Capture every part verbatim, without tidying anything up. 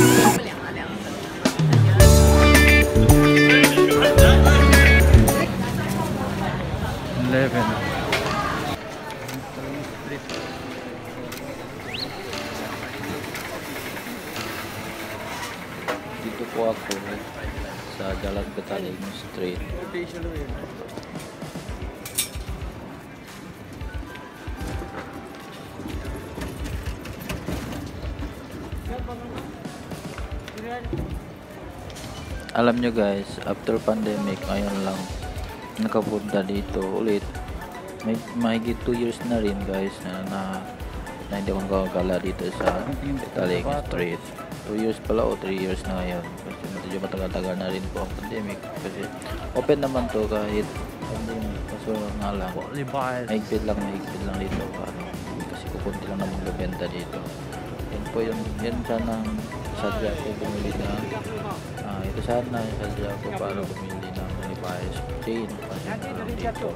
eleven. Dito po ako sa Jalan Betaling Street. Alam nyo guys, after pandemic, ngayon lang nakapunta dito ulit. May mahigit two years na rin guys na, na, na hindi akong gagala dito sa Betaling Street. two years pala o three years na ngayon. Kasi medyo matagal-tagal na rin po ang pandemic. Kasi open naman to kahit pandemic. Kaso nga lang, mahigpit lang, mahigpit lang dito. Ano, kasi kukunti lang naman magbenta dito. Yan po yung, yan sanang sadya ko bumili na ah, ito sana yung sadya ko para bumili ng Levi's chain kasi meron dito.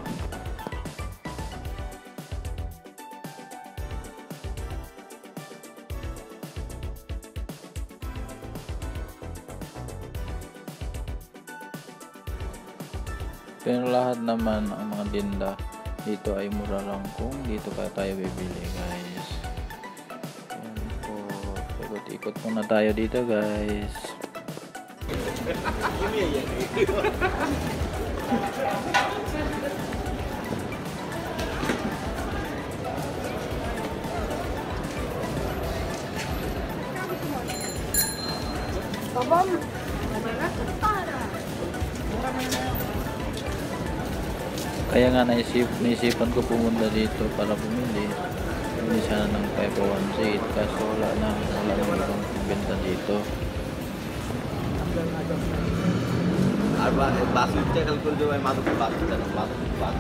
Pero lahat naman ang mga tinda dito ay mura lang kung dito kaya tayo bibili guys. Yan po, ikot-ikot muna tayo dito guys. Kaya nga naisip, naisipan ko pumunta dito para bumili. Bumili sana ng five oh one seat kaso wala na, wala na ibang benta dito. बास कल जो है माधो की बात माधो की बात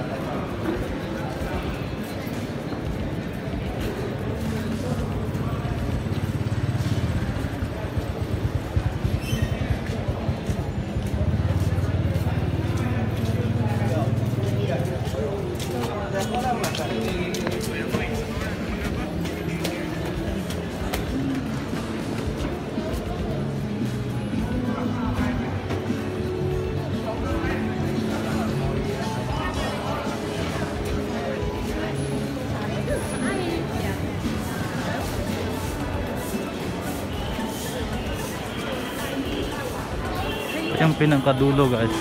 Yung pinangkadulo guys.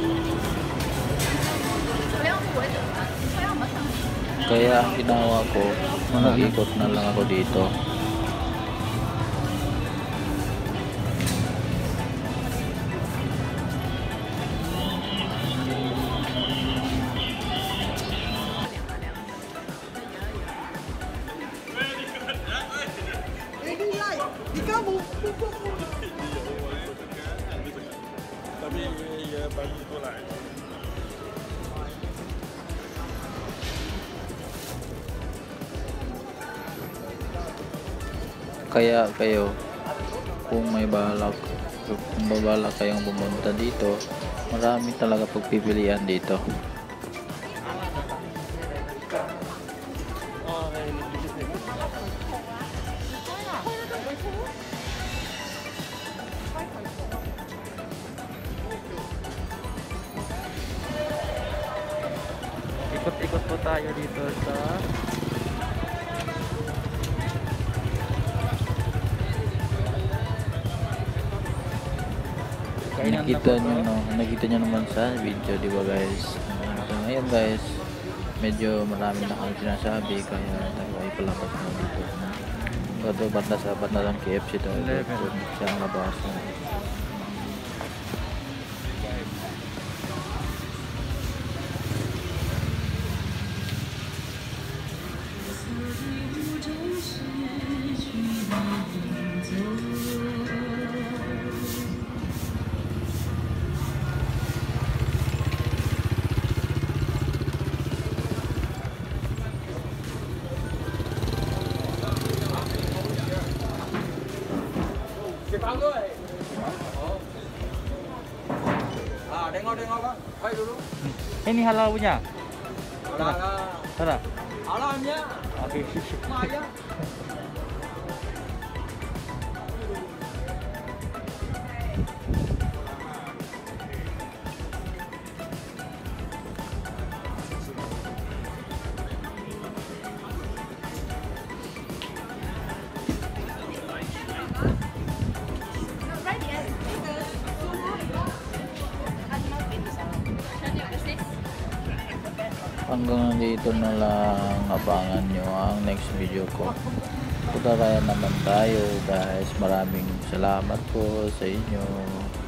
Kaya ang ginawa ko, mag-ikot na lang ako dito. Kaya kayo, kung may balak, kung babalak kayong pumunta dito, marami talaga pagpipilian dito. Ikot-ikot po tayo dito sa nakita nyo, no? Nakita nyo naman sa video, di ba guys? So, ngayon guys, medyo marami na akong sinasabi kaya tayo ay palabas na dito. Ito, banda sa banda ng K F C tayo. Siya ang labas na. Ini halal punya? Halal. Tara. Halalnya. Oke. Lumayan. dito na lang, abangan nyo ang next video ko. Punta naman tayo guys. Maraming salamat po sa inyo.